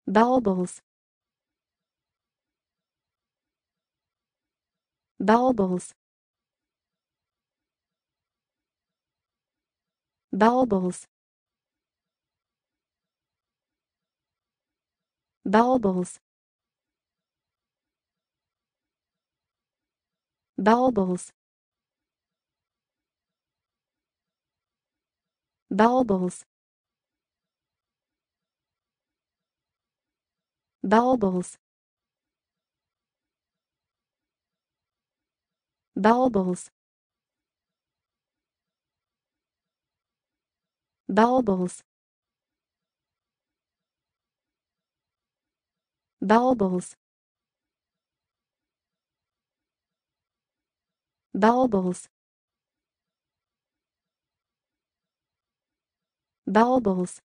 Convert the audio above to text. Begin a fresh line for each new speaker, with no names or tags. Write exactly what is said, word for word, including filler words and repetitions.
Bulbils. Bulbils. Bulbils. Bulbils. Bulbils. Bulbils. Bulbils. Bulbils. Bulbils. Bulbils. Bulbils. Bulbils.